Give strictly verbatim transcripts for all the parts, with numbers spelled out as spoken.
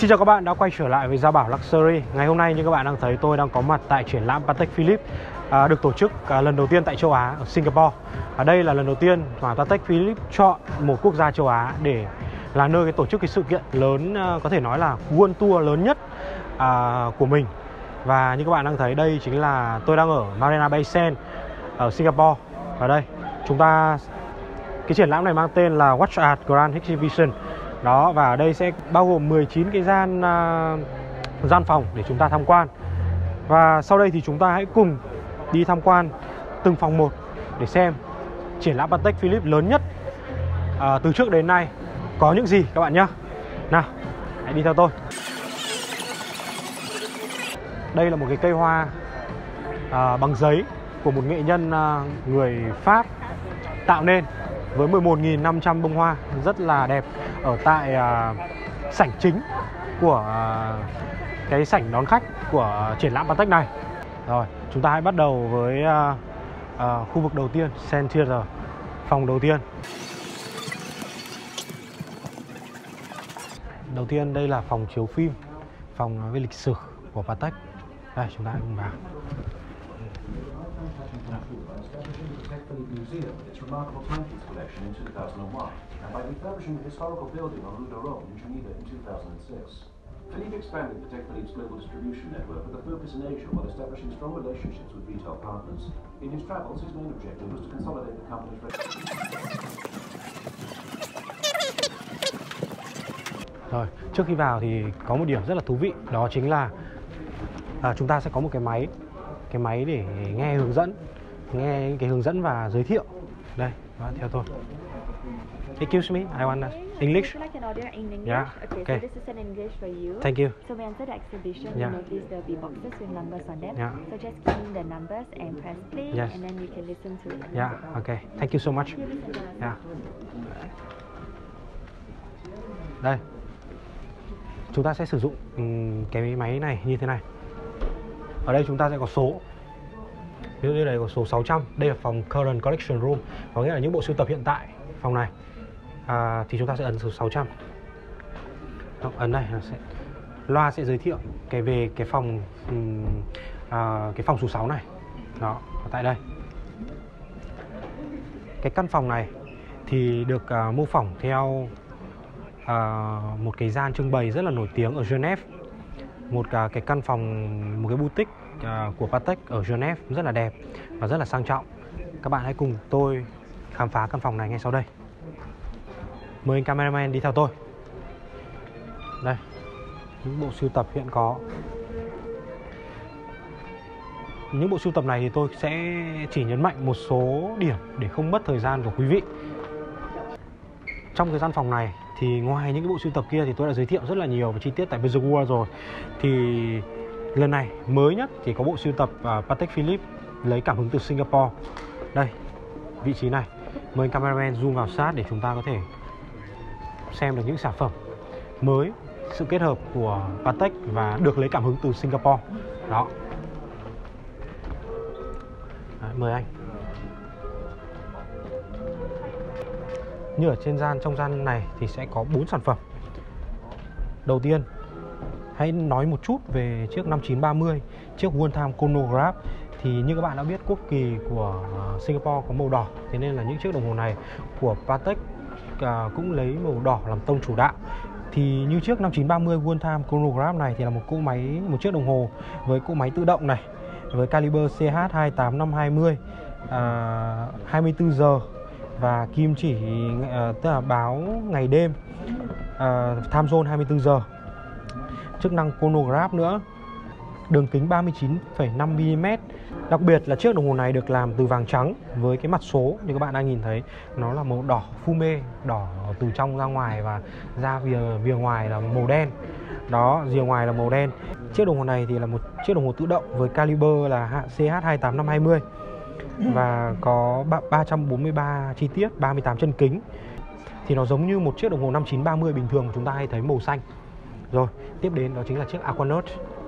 Xin chào các bạn đã quay trở lại với Gia Bảo Luxury. Ngày hôm nay như các bạn đang thấy, tôi đang có mặt tại triển lãm Patek Philippe à, được tổ chức à, lần đầu tiên tại châu Á ở Singapore. Ở đây là lần đầu tiên mà Patek Philippe chọn một quốc gia châu Á để là nơi cái tổ chức cái sự kiện lớn, à, có thể nói là World Tour lớn nhất à, của mình. Và như các bạn đang thấy, đây chính là tôi đang ở Marina Bay Sands ở Singapore. Và đây chúng ta cái triển lãm này mang tên là Watch Art Grand Exhibition. Đó, và ở đây sẽ bao gồm mười chín cái gian uh, gian phòng để chúng ta tham quan. Và sau đây thì chúng ta hãy cùng đi tham quan từng phòng một để xem triển lãm Patek Philippe lớn nhất uh, từ trước đến nay có những gì các bạn nhé. Nào, hãy đi theo tôi. Đây là một cái cây hoa uh, bằng giấy của một nghệ nhân uh, người Pháp tạo nên với mười một nghìn năm trăm bông hoa rất là đẹp ở tại uh, sảnh chính của uh, cái sảnh đón khách của triển lãm Patek này. Rồi, chúng ta hãy bắt đầu với uh, uh, khu vực đầu tiên, Center Theater, phòng đầu tiên. Đầu tiên đây là phòng chiếu phim, phòng về lịch sử của Patek. Đây, chúng ta hãy cùng vào. Museum its remarkable timepiece collection in two thousand one, and by refurbishing the historical building on Rue de Rome in Geneva in two thousand six. Philippe expanded Patek Philippe's global distribution network with a focus in Asia while establishing strong relationships with retail partners. In his travels, his main objective was to consolidate the company's Rồi, trước khi vào thì có một điểm rất là thú vị, đó chính là à, chúng ta sẽ có một cái máy cái máy để nghe hướng dẫn nghe cái hướng dẫn và giới thiệu. Đây, các bạn theo tôi. Excuse me, I want English. Would you like an order in English? Yeah. Okay, Okay. so this is an English for you. Thank you. So we enter the exhibition, Yeah. you notice there'll be boxes with numbers on them. Yeah. So just key in the numbers and press play, Yes. and then you can listen to it. Yeah, okay. Thank you so much. You listen to us. Yeah. Đây, chúng ta sẽ sử dụng um, cái máy này như thế này. Ở đây chúng ta sẽ có số. Ví dụ như đây có số sáu trăm. Đây là phòng Current Collection Room, có nghĩa là những bộ sưu tập hiện tại. Phòng này à, thì chúng ta sẽ ấn số sáu trăm. Đó, ấn này, nó sẽ loa sẽ giới thiệu cái về cái phòng um, à, cái phòng số sáu này. Đó, ở tại đây. Cái căn phòng này thì được uh, mô phỏng theo uh, một cái gian trưng bày rất là nổi tiếng ở Geneva. Một uh, cái căn phòng, một cái boutique uh, của Patek ở Geneva rất là đẹp và rất là sang trọng. Các bạn hãy cùng tôi khám phá căn phòng này ngay sau đây. Mời anh cameraman đi theo tôi. Đây, những bộ sưu tập hiện có. Những bộ sưu tập này thì tôi sẽ chỉ nhấn mạnh một số điểm để không mất thời gian của quý vị. Trong cái gian phòng này thì ngoài những cái bộ sưu tập kia thì tôi đã giới thiệu rất là nhiều và chi tiết tại Visual World rồi. Thì lần này mới nhất thì có bộ sưu tập uh, Patek Philippe lấy cảm hứng từ Singapore. Đây, vị trí này. Mời cameraman zoom vào sát để chúng ta có thể xem được những sản phẩm mới, sự kết hợp của Patek và được lấy cảm hứng từ Singapore. Đó. Đấy, mời anh. Như ở trên gian, trong gian này thì sẽ có bốn sản phẩm. Đầu tiên, hãy nói một chút về chiếc năm chín ba mươi, chiếc World Time Chronograph. Thì như các bạn đã biết, quốc kỳ của Singapore có màu đỏ, thế nên là những chiếc đồng hồ này của Patek à, cũng lấy màu đỏ làm tông chủ đạo. Thì như chiếc năm chín ba mươi World Time Chronograph này thì là một cỗ máy, một chiếc đồng hồ với cỗ máy tự động này, với caliber C H hai tám năm hai mươi, à, hai mươi tư giờ và kim chỉ à, tức là báo ngày đêm, à, time zone hai mươi tư giờ, chức năng chronograph nữa, đường kính ba mươi chín phẩy năm mi li mét. Đặc biệt là chiếc đồng hồ này được làm từ vàng trắng với cái mặt số như các bạn đang nhìn thấy, nó là màu đỏ fume, đỏ từ trong ra ngoài và ra vìa vìa ngoài là màu đen. Đó, rìa ngoài là màu đen. Chiếc đồng hồ này thì là một chiếc đồng hồ tự động với caliber là C H hai tám năm hai mươi và có ba trăm bốn mươi ba chi tiết, ba mươi tám chân kính. Thì nó giống như một chiếc đồng hồ năm chín ba mươi bình thường mà chúng ta hay thấy màu xanh. Rồi, tiếp đến đó chính là chiếc Aquanaut.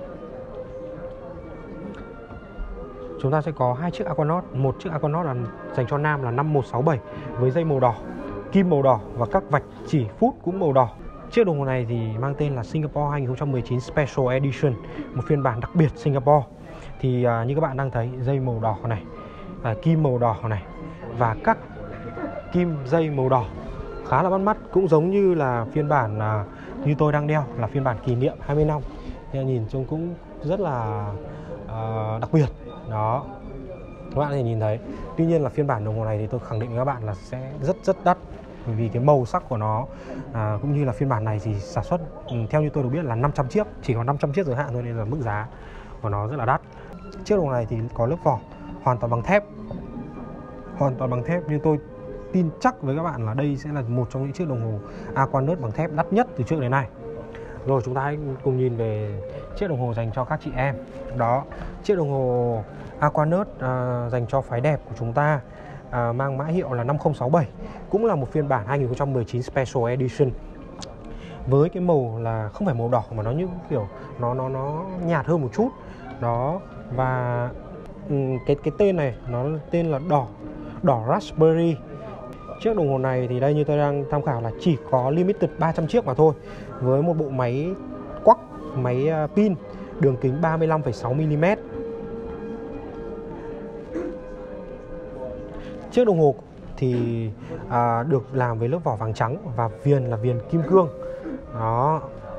Chúng ta sẽ có hai chiếc Aquanaut. Một chiếc Aquanaut là dành cho nam là năm một sáu bảy với dây màu đỏ, kim màu đỏ và các vạch chỉ phút cũng màu đỏ. Chiếc đồng hồ này thì mang tên là Singapore hai không một chín Special Edition, một phiên bản đặc biệt Singapore. Thì uh, như các bạn đang thấy, dây màu đỏ này, uh, kim màu đỏ này và các kim dây màu đỏ khá là bắt mắt, cũng giống như là phiên bản uh, như tôi đang đeo là phiên bản kỷ niệm hai mươi năm. Nên nhìn trông cũng rất là uh, đặc biệt. Đó, các bạn có thể nhìn thấy. Tuy nhiên là phiên bản đồng hồ này thì tôi khẳng định với các bạn là sẽ rất rất đắt, bởi vì cái màu sắc của nó à, cũng như là phiên bản này thì sản xuất ừ, theo như tôi được biết là năm trăm chiếc, chỉ có năm trăm chiếc giới hạn thôi, nên là mức giá của nó rất là đắt. Chiếc đồng hồ này thì có lớp vỏ hoàn toàn bằng thép, hoàn toàn bằng thép, nhưng tôi tin chắc với các bạn là đây sẽ là một trong những chiếc đồng hồ Aquanaut bằng thép đắt nhất từ trước đến nay. Rồi chúng ta hãy cùng nhìn về chiếc đồng hồ dành cho các chị em. Đó, chiếc đồng hồ Aquanaut à, dành cho phái đẹp của chúng ta, à, mang mã hiệu là năm không sáu bảy, cũng là một phiên bản hai không một chín Special Edition, với cái màu là không phải màu đỏ mà nó như kiểu nó nó nó nhạt hơn một chút. Đó, và um, cái cái tên này nó tên là đỏ đỏ raspberry. Chiếc đồng hồ này thì đây như tôi đang tham khảo là chỉ có limited ba trăm chiếc mà thôi, với một bộ máy quắc, máy uh, pin, đường kính ba mươi lăm phẩy sáu mi li mét. Chiếc đồng hồ thì à, được làm với lớp vỏ vàng trắng và viền là viền kim cương. Đó.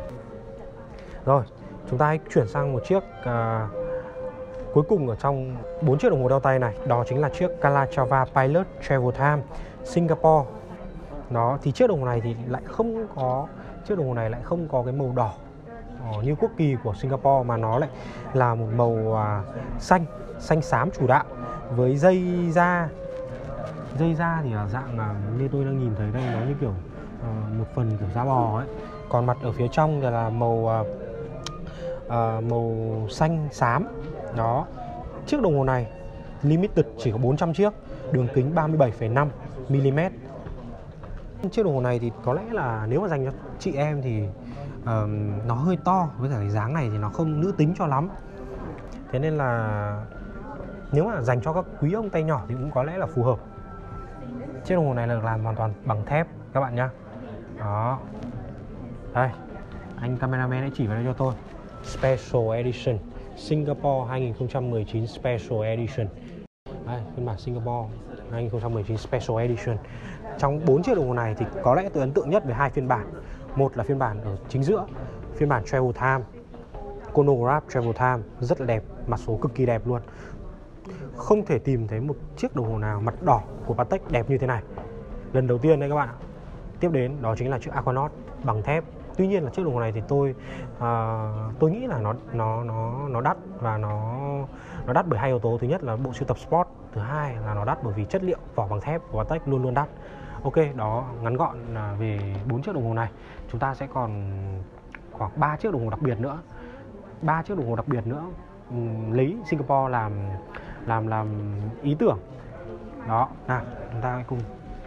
Rồi, chúng ta hãy chuyển sang một chiếc à, cuối cùng ở trong bốn chiếc đồng hồ đeo tay này, đó chính là chiếc Calatrava Pilot Travel Time Singapore. Đó, thì chiếc đồng hồ này thì lại không có chiếc đồng hồ này lại không có cái màu đỏ ờ, như quốc kỳ của Singapore, mà nó lại là một màu à, xanh, xanh xám chủ đạo, với dây da dây da thì là dạng là như tôi đang nhìn thấy đây, nó như kiểu uh, một phần kiểu da bò ấy, còn mặt ở phía trong thì là màu uh, uh, màu xanh xám. Đó, chiếc đồng hồ này limited chỉ có bốn trăm chiếc, đường kính ba mươi bảy phẩy năm mi li mét. Chiếc đồng hồ này thì có lẽ là nếu mà dành cho chị em thì uh, nó hơi to, với cả cái dáng này thì nó không nữ tính cho lắm, thế nên là nếu mà dành cho các quý ông tay nhỏ thì cũng có lẽ là phù hợp. Chiếc đồng hồ này là được làm hoàn toàn bằng thép các bạn nhá. Đó, đây, anh cameraman hãy chỉ vào đây cho tôi. Special Edition Singapore hai không một chín Special Edition. Đây, phiên bản Singapore hai không một chín Special Edition. Trong bốn chiếc đồng hồ này thì có lẽ tôi ấn tượng nhất với hai phiên bản. Một là phiên bản ở chính giữa, phiên bản Travel Time, Chronograph Travel Time, rất là đẹp, mặt số cực kỳ đẹp luôn. Không thể tìm thấy một chiếc đồng hồ nào mặt đỏ của Patek đẹp như thế này, lần đầu tiên đấy các bạn ạ. Tiếp đến đó chính là chiếc Aquanaut bằng thép. Tuy nhiên là chiếc đồng hồ này thì tôi uh, tôi nghĩ là nó nó nó nó đắt, và nó nó đắt bởi hai yếu tố. Thứ nhất là bộ sưu tập sport, thứ hai là nó đắt bởi vì chất liệu vỏ bằng thép của Patek luôn luôn đắt. Ok, đó ngắn gọn là về bốn chiếc đồng hồ này. Chúng ta sẽ còn khoảng ba chiếc đồng hồ đặc biệt nữa. ba chiếc đồng hồ đặc biệt nữa um, lấy Singapore làm làm làm ý tưởng. Đó, nào chúng ta cùng.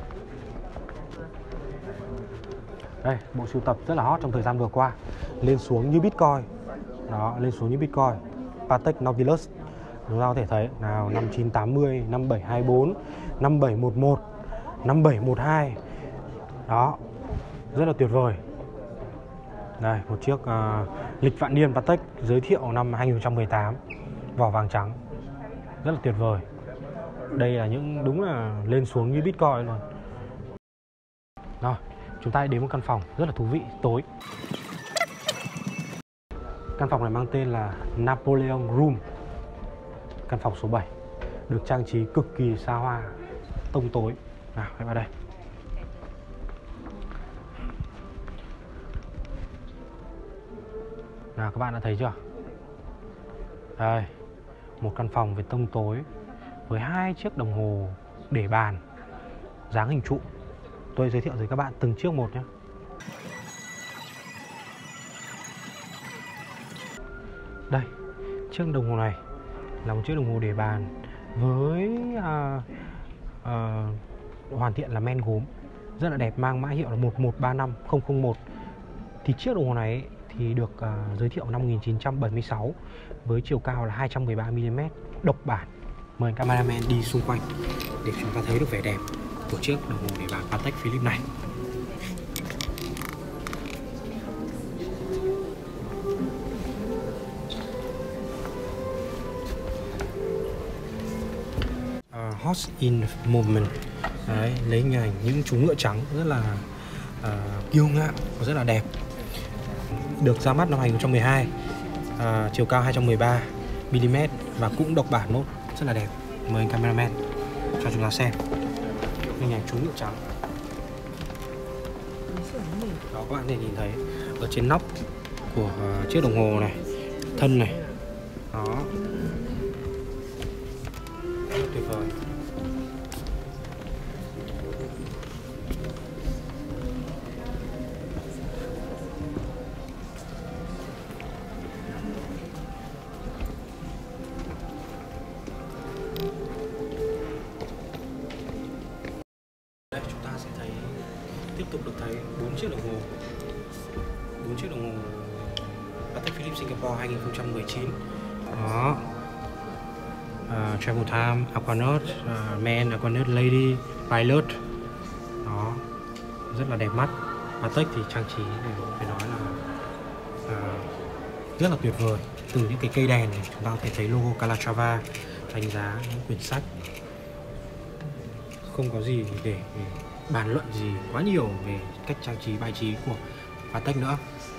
Đây, bộ sưu tập rất là hot trong thời gian vừa qua, lên xuống như Bitcoin. Đó, lên xuống như Bitcoin. Patek Nautilus, chúng ta có thể thấy nào, năm chín tám mươi, năm bảy hai bốn, năm bảy một một, năm bảy một hai. Đó, rất là tuyệt vời. Đây, một chiếc uh, lịch vạn niên Patek giới thiệu năm hai không một tám, vỏ vàng trắng, rất là tuyệt vời. Đây là những đúng là lên xuống như Bitcoin luôn. Rồi, chúng ta đến một căn phòng rất là thú vị, tối. Căn phòng này mang tên là Napoleon Room. Căn phòng số bảy được trang trí cực kỳ xa hoa, tông tối. Nào, hãy vào đây. Nào, các bạn đã thấy chưa? Đây, một căn phòng về tông tối với hai chiếc đồng hồ để bàn dáng hình trụ. Tôi giới thiệu với các bạn từng chiếc một nhé. Đây, chiếc đồng hồ này là một chiếc đồng hồ để bàn với uh, uh, hoàn thiện là men gốm, rất là đẹp, mang mã hiệu là một một ba năm không không một. Thì chiếc đồng hồ này ấy, thì được uh, giới thiệu năm một nghìn chín trăm bảy mươi sáu với chiều cao là hai trăm mười ba mi li mét, độc bản. Mời cameraman đi xung quanh để chúng ta thấy được vẻ đẹp của chiếc đồng hồ để bàn Patek Philippe này. Horse in Movement. Đấy, lấy hình ảnh những chú ngựa trắng rất là uh, kiêu ngạo và rất là đẹp. Được ra mắt năm hai không một hai, uh, chiều cao hai trăm mười ba mi li mét và cũng độc bản nốt, rất là đẹp. Mời anh cameraman cho chúng ta xem hình ảnh chú ngựa trắng. Đó, các bạn có thể nhìn thấy ở trên nóc của uh, chiếc đồng hồ này, thân này. Đó, rất là tuyệt vời. Đây chúng ta sẽ thấy tiếp tục được thấy bốn chiếc đồng hồ, bốn chiếc đồng hồ Patek Philippe Singapore hai không một chín. Đó, uh, Travel Time, Aquanaut, uh, Man, Aquanaut Lady, Pilot. Đó, rất là đẹp mắt. Patek thì trang trí thì phải nói là uh, rất là tuyệt vời. Từ những cái cây đèn này chúng ta có thể thấy logo Calatrava, đánh giá những quyển sách. Không có gì để, để bàn luận gì quá nhiều về cách trang trí bài trí của Patek nữa.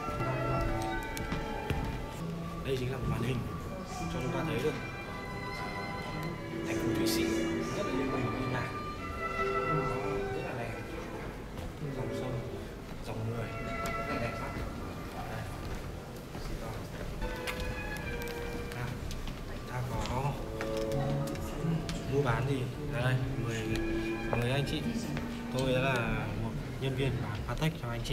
Đây chính là một màn hình cho chúng ta thấy được thành phố Thụy Sĩ rất là liên minh như này, rất là đẹp, dòng sông, dòng người rất là đẹp mắt. À, ta có mua bán gì đây, mời mời anh chị. Tôi là một nhân viên bán Patek cho anh chị.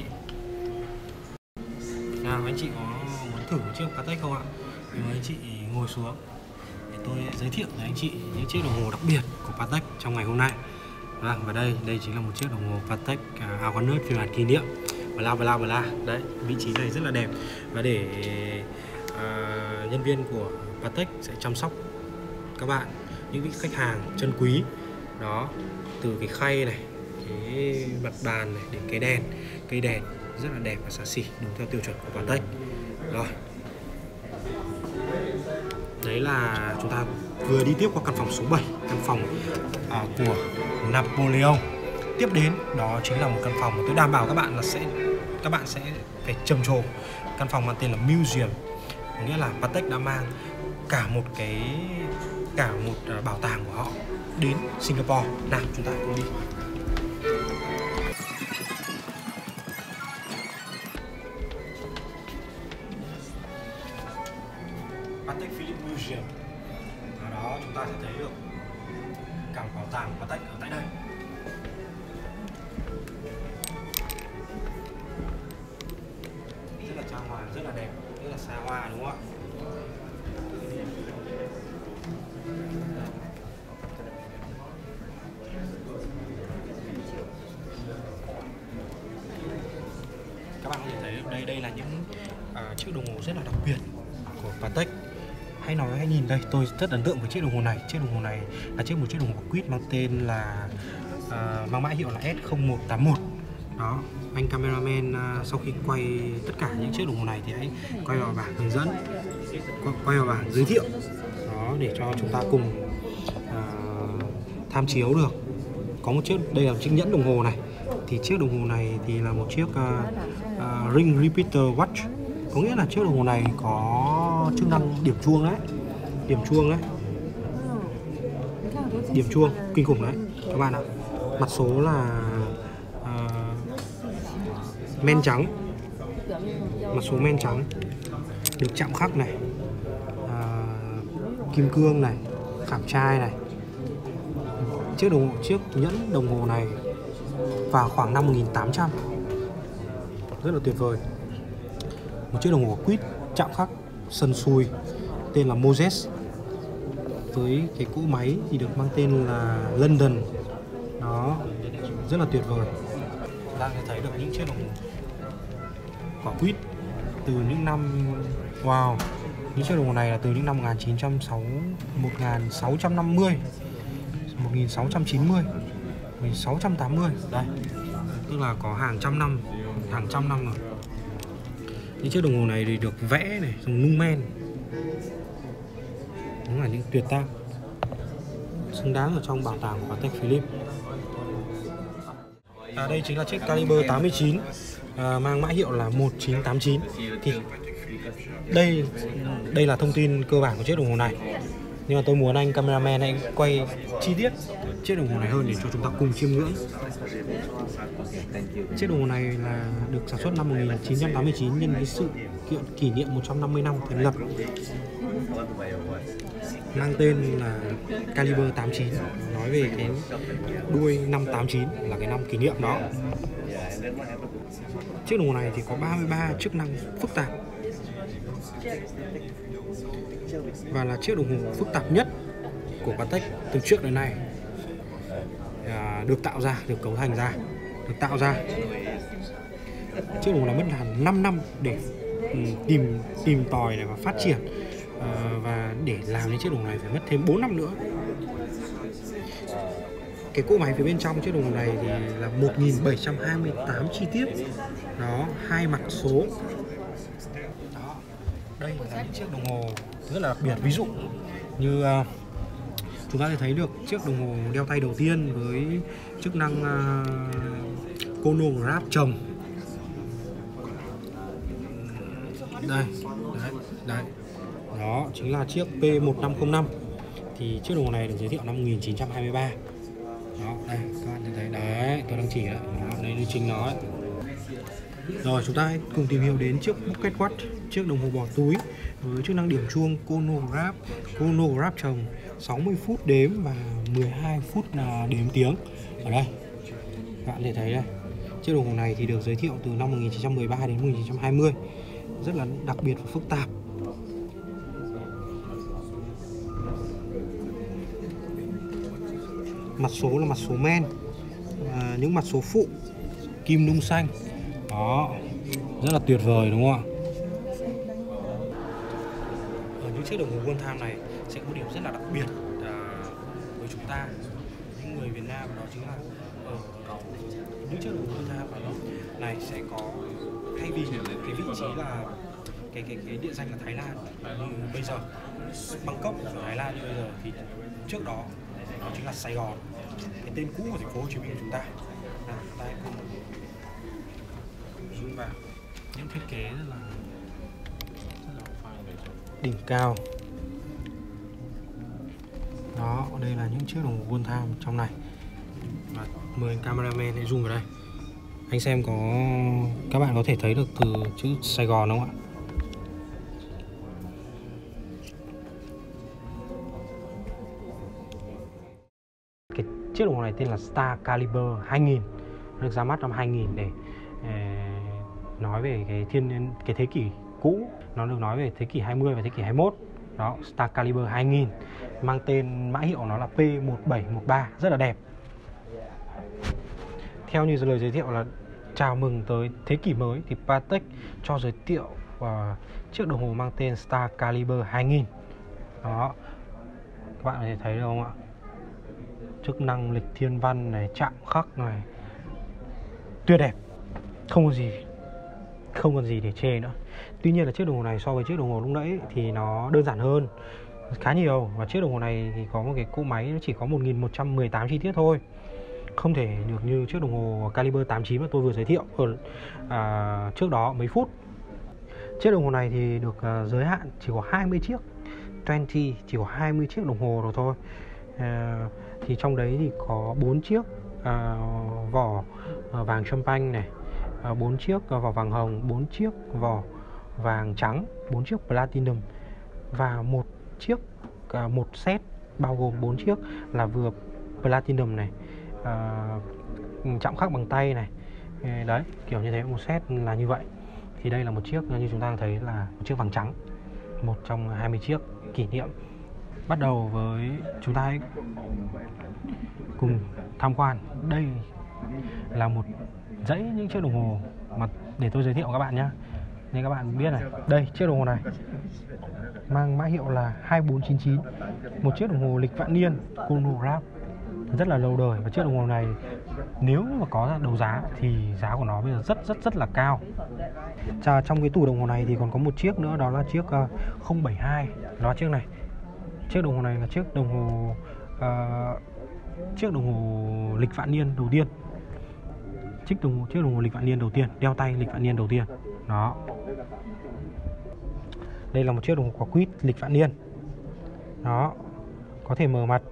Nào, anh chị có muốn thử chiếc Patek không ạ? Thì mời anh chị ngồi xuống để tôi giới thiệu với anh chị những chiếc đồng hồ đặc biệt của Patek trong ngày hôm nay. À, và đây, đây chính là một chiếc đồng hồ Patek uh, Aquanaut phiên bản kỷ niệm. Bla bla bla. Đấy, vị trí này rất là đẹp. Và để uh, nhân viên của Patek sẽ chăm sóc các bạn, những vị khách hàng chân quý. Đó, từ cái khay này, cái mặt bàn này, đến cái đèn, cây đèn rất là đẹp và xa xỉ, đúng theo tiêu chuẩn của Patek. Rồi, đấy là chúng ta vừa đi tiếp qua căn phòng số bảy, căn phòng à, của Napoleon. Tiếp đến đó chính là một căn phòng mà tôi đảm bảo các bạn là sẽ các bạn sẽ phải trầm trồ. Căn phòng mang tên là Museum, có nghĩa là Patek đã mang cả một cái cả một uh, bảo tàng của họ đến Singapore. Nào, chúng ta cùng đi. Patek Philippe Museum. Ở đó chúng ta sẽ thấy được cả một bảo tàng của Patek ở tại đây. Rất là trang hoàng, rất là đẹp, rất là xa hoa, đúng không ạ? Các bạn có thể thấy được đây, đây là những uh, chiếc đồng hồ rất là đặc biệt của Patek. Hãy nói, hãy nhìn đây, tôi rất ấn tượng với chiếc đồng hồ này. Chiếc đồng hồ này là chiếc một chiếc đồng hồ quýt mang tên là uh, mang mã hiệu là S không một tám một. Đó, anh cameraman uh, sau khi quay tất cả những chiếc đồng hồ này thì hãy quay vào bảng hướng dẫn, quay vào bảng giới thiệu. Đó, để cho chúng ta cùng uh, tham chiếu được. Có một chiếc, đây là một chiếc nhẫn đồng hồ này. Thì chiếc đồng hồ này thì là một chiếc uh, uh, ring repeater watch. Có nghĩa là chiếc đồng hồ này có chức năng điểm chuông đấy. Điểm chuông đấy. Điểm chuông kinh khủng đấy các bạn ạ. Mặt số là uh, men trắng. Mặt số men trắng. Được chạm khắc này, uh, kim cương này, khảm trai này. Chiếc đồng hồ, chiếc nhẫn đồng hồ này vào khoảng năm một nghìn tám trăm. Rất là tuyệt vời. Một chiếc đồng hồ quýt chạm khắc sần sùi tên là Moses, với cái cỗ máy thì được mang tên là London. Đó, rất là tuyệt vời. Chúng ta sẽ thấy được những chiếc đồng hồ quả quýt từ những năm wow, những chiếc đồng hồ này là từ những năm một nghìn chín trăm sáu mươi, một nghìn sáu trăm năm mươi, một nghìn sáu trăm chín mươi, một nghìn sáu trăm tám mươi. Đây, tức là có hàng trăm năm, hàng trăm năm rồi. Những chiếc đồng hồ này thì được vẽ này, dùng nung men. Đúng là những tuyệt tác. xứng đáng ở trong bảo tàng của Patek Philippe. À, đây chính là chiếc Caliber tám mươi chín à, mang mã hiệu là một chín tám chín. Thì đây đây là thông tin cơ bản của chiếc đồng hồ này. Nhưng mà tôi muốn anh cameraman hãy quay chi tiết chiếc đồng hồ này hơn để cho chúng ta cùng chiêm ngưỡng. Chiếc đồng hồ này là được sản xuất năm một nghìn chín trăm tám mươi chín nhân cái sự kiện kỷ niệm một trăm năm mươi năm thành lập. Mang tên là Caliber tám mươi chín, nói về cái đuôi năm tám chín là cái năm kỷ niệm đó. Chiếc đồng hồ này thì có ba mươi ba chức năng phức tạp và là chiếc đồng hồ phức tạp nhất của Patek từ trước đến nay, à, được tạo ra, được cấu thành ra, được tạo ra. Chiếc đồng hồ này mất là năm năm để um, tìm tìm tòi này và phát triển, à, và để làm nên chiếc đồng hồ này phải mất thêm bốn năm nữa. Cái cỗ máy phía bên trong chiếc đồng hồ này thì là một nghìn bảy trăm hai mươi tám chi tiết đó, hai mặt số. Đó, đây là những chiếc đồng hồ rất là đặc biệt. Ví dụ như uh, chúng ta sẽ thấy được chiếc đồng hồ đeo tay đầu tiên với chức năng uh, chronograph chồng. Đây, đấy, đấy. Đó chính là chiếc P một năm không năm. Thì chiếc đồng hồ này được giới thiệu năm một nghìn chín trăm hai mươi ba. Đó, đây các bạn thấy đấy, tôi đang chỉ đấy, đó, đây là chính nó đấy. Rồi chúng ta hãy cùng tìm hiểu đến chiếc Pocket Watch, chiếc đồng hồ bỏ túi với chức năng điểm chuông chronograph, chronograph chồng, sáu mươi phút đếm và mười hai phút là đếm tiếng. Ở đây các bạn có thể thấy đây, chiếc đồng hồ này thì được giới thiệu từ năm một nghìn chín trăm mười ba đến một nghìn chín trăm hai mươi, rất là đặc biệt và phức tạp. Mặt số là mặt số men, à, những mặt số phụ kim nung xanh. Đó, rất là tuyệt vời đúng không ạ? Ở những chiếc đồng hồ World Time này sẽ có điểm rất là đặc biệt à, với chúng ta, những người Việt Nam, đó chính là ở những chiếc đồng hồ World Time này sẽ có, thay vì cái vị trí là cái cái cái địa danh là Thái Lan như bây giờ, Bangkok ở Thái Lan như bây giờ, thì trước đó đó chính là Sài Gòn, cái tên cũ của thành phố Hồ Chí Minh của chúng ta. À, đây cùng zoom vào những thiết kế rất là, rất là đỉnh cao. Đó, đây là những chiếc đồng hồ World Time trong này. Và mời anh cameraman hãy zoom vào đây. Anh xem có, các bạn có thể thấy được từ chữ Sài Gòn không ạ? Cái chiếc đồng hồ này tên là Star Caliber hai nghìn, được ra mắt năm hai nghìn để eh, nói về cái thiên cái thế kỷ cũ, nó được nói về thế kỷ hai mươi và thế kỷ hai mươi mốt. Đó, Star Caliber hai nghìn, mang tên mã hiệu nó là P một bảy một ba, rất là đẹp. Theo như lời giới thiệu là chào mừng tới thế kỷ mới, thì Patek cho giới thiệu uh, chiếc đồng hồ mang tên Star Caliber hai nghìn. Đó, các bạn có thể thấy được không ạ? Chức năng lịch thiên văn này, chạm khắc này, tuyệt đẹp, không có gì không còn gì để chê nữa. Tuy nhiên là chiếc đồng hồ này so với chiếc đồng hồ lúc nãy thì nó đơn giản hơn khá nhiều, và chiếc đồng hồ này thì có một cái cỗ máy nó chỉ có một nghìn một trăm mười tám chi tiết thôi, không thể được như chiếc đồng hồ Caliber tám mươi chín mà tôi vừa giới thiệu ở à, trước đó mấy phút. Chiếc đồng hồ này thì được uh, giới hạn chỉ có hai mươi chiếc, hai mươi, chỉ có hai mươi chiếc đồng hồ rồi thôi. Uh, thì trong đấy thì có bốn chiếc uh, vỏ uh, vàng champagne này, uh, bốn chiếc uh, vỏ vàng hồng, bốn chiếc vỏ vàng trắng, bốn chiếc platinum và một chiếc uh, một set bao gồm bốn chiếc là vừa platinum này, uh, chạm khắc bằng tay này, đấy kiểu như thế, một set là như vậy. Thì đây là một chiếc như chúng ta thấy là một chiếc vàng trắng, một trong hai mươi chiếc kỷ niệm. Bắt đầu với chúng ta hãy cùng tham quan. Đây là một dãy những chiếc đồng hồ mà để tôi giới thiệu các bạn nhé. Nên các bạn biết này, đây chiếc đồng hồ này mang mã hiệu là hai bốn chín chín, một chiếc đồng hồ lịch vạn niên chronograph, rất là lâu đời. Và chiếc đồng hồ này nếu mà có ra đấu giá thì giá của nó bây giờ rất rất rất là cao. Chà, trong cái tủ đồng hồ này thì còn có một chiếc nữa, đó là chiếc uh, không bảy hai, đó là chiếc này. Chiếc đồng hồ này là chiếc đồng hồ uh, chiếc đồng hồ lịch vạn niên đầu tiên. Chiếc đồng chiếc đồng hồ lịch vạn niên đầu tiên, đeo tay lịch vạn niên đầu tiên. Đó. Đây là một chiếc đồng hồ quả quýt lịch vạn niên. Đó. Có thể mở mặt.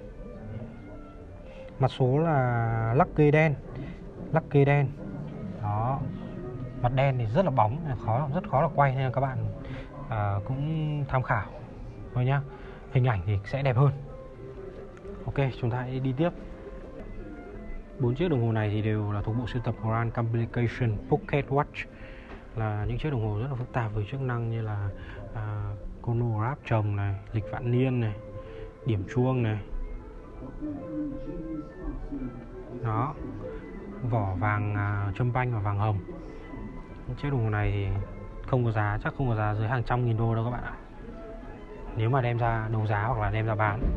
Mặt số là lắc kê đen. Lắc kê đen. Đó. Mặt đen thì rất là bóng, khó rất khó là quay, nên là các bạn à, cũng tham khảo thôi nhá. Hình ảnh thì sẽ đẹp hơn. Ok, chúng ta hãy đi tiếp. Bốn chiếc đồng hồ này thì đều là thuộc bộ sưu tập Grand Complication Pocket Watch, là những chiếc đồng hồ rất là phức tạp với chức năng như là à, chronograph chồng này, lịch vạn niên này, điểm chuông này. Đó. Vỏ vàng à, châm banh và vàng hồng. Những chiếc đồng hồ này thì không có giá, chắc không có giá dưới hàng trăm nghìn đô đâu các bạn ạ, nếu mà đem ra đấu giá hoặc là đem ra bán.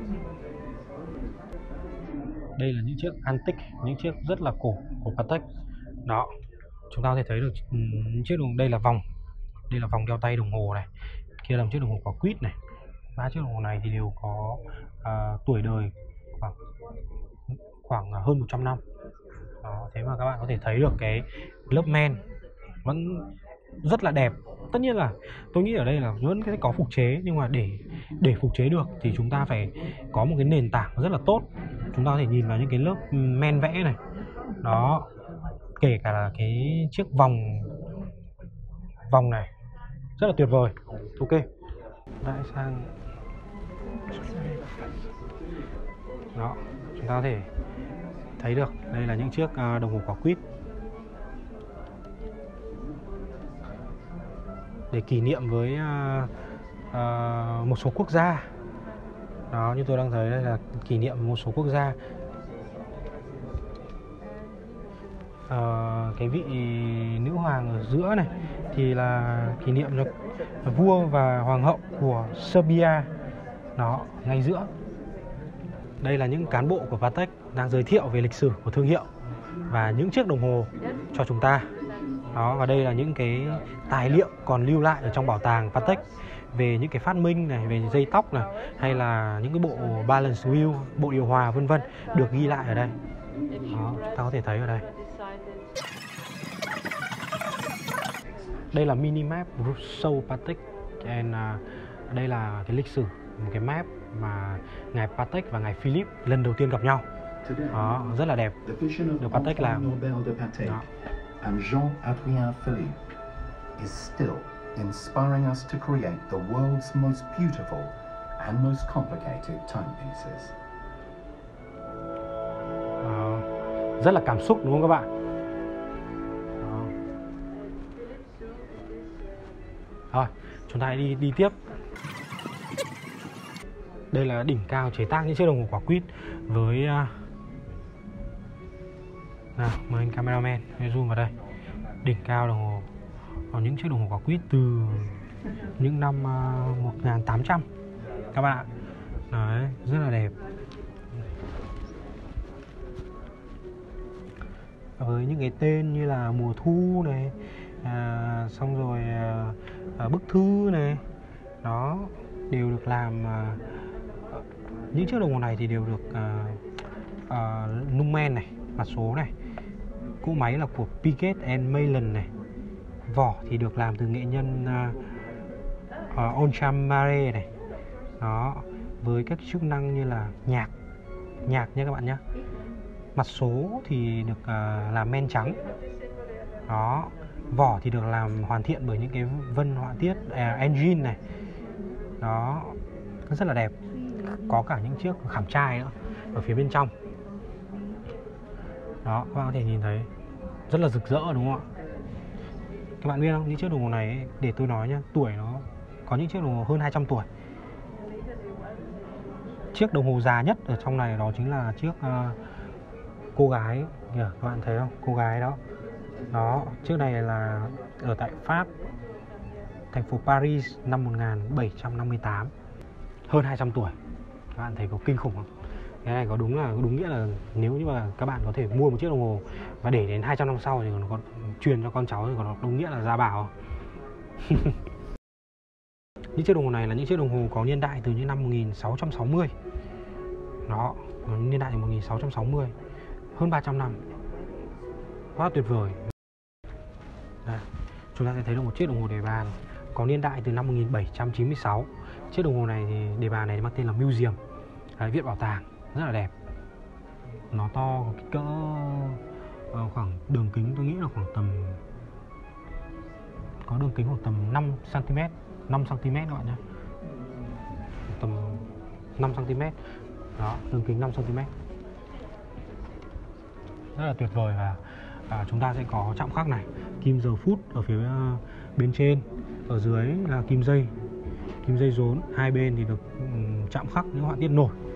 Đây là những chiếc antique, những chiếc rất là cổ của Patek. Đó, chúng ta có thể thấy được những chiếc đồng đây là vòng, đây là vòng đeo tay đồng hồ này, kia là một chiếc đồng hồ quả quýt này. Ba chiếc đồng hồ này thì đều có uh, tuổi đời khoảng khoảng hơn một trăm năm. Đó, thế mà các bạn có thể thấy được cái lớp men vẫn rất là đẹp. Tất nhiên là tôi nghĩ ở đây là vẫn sẽ có phục chế, nhưng mà để để phục chế được thì chúng ta phải có một cái nền tảng rất là tốt. Chúng ta có thể nhìn vào những cái lớp men vẽ này. Đó, kể cả là cái chiếc vòng vòng này rất là tuyệt vời. Ok, lại sang. Đó, chúng ta có thể thấy được đây là những chiếc đồng hồ quả quýt để kỷ niệm với uh, uh, một số quốc gia. Đó, như tôi đang thấy đây là kỷ niệm một số quốc gia. Uh, cái vị nữ hoàng ở giữa này thì là kỷ niệm cho vua và hoàng hậu của Serbia. Đó, ngay giữa. Đây là những cán bộ của Patek đang giới thiệu về lịch sử của thương hiệu và những chiếc đồng hồ cho chúng ta. Đó, và đây là những cái tài liệu còn lưu lại ở trong bảo tàng Patek về những cái phát minh này, về dây tóc này, hay là những cái bộ balance wheel, bộ điều hòa vân vân được ghi lại ở đây. Đó, chúng ta có thể thấy ở đây. Đây là mini map Rousseau Patek, and uh, đây là cái lịch sử, một cái map mà ngài Patek và ngài Philippe lần đầu tiên gặp nhau. Đó, rất là đẹp, được Patek làm. Đó. And Jean-Adrien Philippe is still inspiring us to create the world's most beautiful and most complicated timepieces. Đó. Rất là cảm xúc đúng không các bạn? Đó. Rồi, chúng ta hãy đi đi tiếp. Đây là đỉnh cao chế tác những chiếc đồng hồ quả quýt với uh... nào, mời anh cameraman hãy zoom vào đây. Đỉnh cao đồng hồ, có những chiếc đồng hồ quả quýt từ những năm uh, một nghìn tám trăm các bạn ạ. Đấy, rất là đẹp. Với những cái tên như là mùa thu này, à, xong rồi à, bức thư này, đó đều được làm. À, những chiếc đồng hồ này thì đều được à, à, numen này, mặt số này. Cỗ máy là của Piquet and Malan này. Vỏ thì được làm từ nghệ nhân uh, uh, Onchamare này. Đó, với các chức năng như là nhạc, nhạc nha các bạn nhé. Mặt số thì được uh, làm men trắng. Đó, vỏ thì được làm hoàn thiện bởi những cái vân họa tiết uh, engine này. Đó, rất là đẹp. Có cả những chiếc khảm trai nữa ở phía bên trong. Đó, các bạn có thể nhìn thấy rất là rực rỡ đúng không ạ? Các bạn biết không, những chiếc đồng hồ này ấy, để tôi nói nhá, tuổi nó có những chiếc đồng hồ hơn hai trăm tuổi. Chiếc đồng hồ già nhất ở trong này đó chính là chiếc uh, cô gái kìa, các bạn thấy không? Cô gái đó. Đó, chiếc này là ở tại Pháp, thành phố Paris năm một nghìn bảy trăm năm mươi tám. Hơn hai trăm tuổi. Các bạn thấy có kinh khủng không? Cái này có đúng là đúng nghĩa là nếu như mà các bạn có thể mua một chiếc đồng hồ và để đến hai trăm năm sau thì còn, còn truyền cho con cháu thì còn đúng nghĩa là gia bảo. Những chiếc đồng hồ này là những chiếc đồng hồ có niên đại từ những năm một nghìn sáu trăm sáu mươi. Đó, niên đại một nghìn sáu trăm sáu mươi, hơn ba trăm năm, rất là tuyệt vời. Đây, chúng ta sẽ thấy được một chiếc đồng hồ đề bàn có niên đại từ năm một nghìn bảy trăm chín mươi sáu. Chiếc đồng hồ này thì đề bàn này mang tên là Museum, đấy, viện bảo tàng, rất là đẹp. Nó to, kích cỡ uh, khoảng đường kính tôi nghĩ là khoảng tầm, có đường kính khoảng tầm năm xăng ti mét, năm xăng ti mét các bạn nhé, tầm năm xăng ti mét. Đó, đường kính năm xăng ti mét, rất là tuyệt vời. Và à, chúng ta sẽ có chạm khắc này, kim giờ phút ở phía uh, bên trên, ở dưới là kim dây, kim dây rốn, hai bên thì được um, chạm khắc những họa tiết nổi.